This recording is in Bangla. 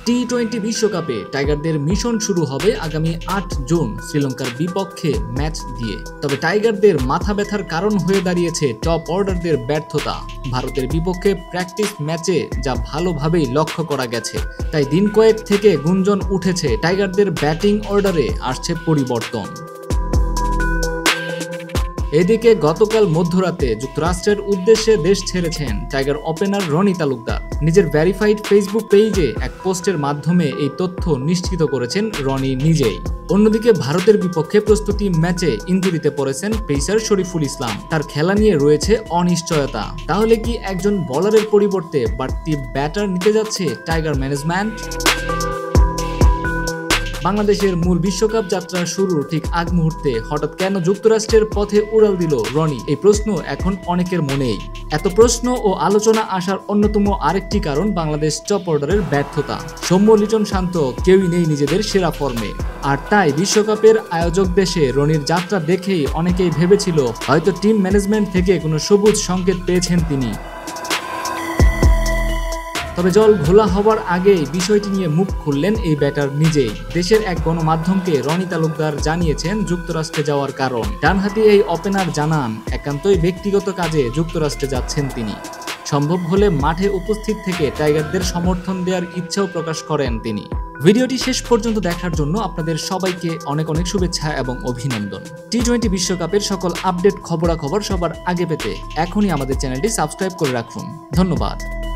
টি-20 বিশ্বকাপে টাইগারদের মিশন শুরু হবে আগামী ৮ জুন শ্রীলঙ্কার বিপক্ষে ম্যাচ দিয়ে। তবে টাইগারদের মাথা ব্যথার কারণ হয়ে দাঁড়িয়েছে টপ অর্ডারদের ব্যর্থতা। ভারতের বিপক্ষে প্র্যাকটিস ম্যাচে যা ভালোভাবেই লক্ষ্য করা গেছে, তাই দিন কয়েক থেকে গুঞ্জন উঠেছে টাইগারদের ব্যাটিং অর্ডারে আসছে পরিবর্তন। এদিকে গতকাল মধ্যরাতে যুক্তরাষ্ট্রের উদ্দেশ্যে দেশ ছেড়েছেন টাইগার ওপেনার রনি তালুকদার। নিজের ভেরিফাইড ফেসবুক পেজে এক পোস্টের মাধ্যমে এই তথ্য নিশ্চিত করেছেন রনি নিজেই। অন্যদিকে ভারতের বিপক্ষে প্রস্তুতি ম্যাচে ইনজুরিতে পড়েছেন পেসার শরীফুল ইসলাম। তার খেলা নিয়ে রয়েছে অনিশ্চয়তা। তাহলে কি একজন বোলারের পরিবর্তে বাড়তি ব্যাটার নিতে যাচ্ছে টাইগার ম্যানেজমেন্ট? বাংলাদেশের মূল বিশ্বকাপ যাত্রা শুরুর ঠিক আগ মুহূর্তে হঠাৎ কেন যুক্তরাষ্ট্রের পথে উড়াল দিল রনি? এই প্রশ্ন এখন অনেকের মনেই। এত প্রশ্ন ও আলোচনা আসার অন্যতম আরেকটি কারণ বাংলাদেশ টপ অর্ডারের ব্যর্থতা। সৌম্য, লিটন, শান্ত কেউই নেই নিজেদের সেরা ফর্মে। আর তাই বিশ্বকাপের আয়োজক দেশে রনির যাত্রা দেখেই অনেকেই ভেবেছিল হয়তো টিম ম্যানেজমেন্ট থেকে কোনো সবুজ সংকেত পেয়েছেন তিনি। তবে জল ঘোলা হবার আগেই বিষয়টি নিয়ে মুখ খুললেন এই ব্যাটার নিজেই। দেশের এক গণমাধ্যমকে রনি তালুকদার জানিয়েছেন যুক্তরাষ্ট্রে যাওয়ার কারণ। ডানহাতি এই ওপেনার জানান একান্তই ব্যক্তিগত কাজে যুক্তরাষ্ট্রে যাচ্ছেন তিনি। সম্ভব হলে মাঠে উপস্থিত থেকে টাইগারদের সমর্থন দেওয়ার ইচ্ছাও প্রকাশ করেন তিনি। ভিডিওটি শেষ পর্যন্ত দেখার জন্য আপনাদের সবাইকে অনেক অনেক শুভেচ্ছা এবং অভিনন্দন। টি-20 বিশ্বকাপের সকল আপডেট খবরাখবর সবার আগে পেতে এখনই আমাদের চ্যানেলটি সাবস্ক্রাইব করে রাখুন। ধন্যবাদ।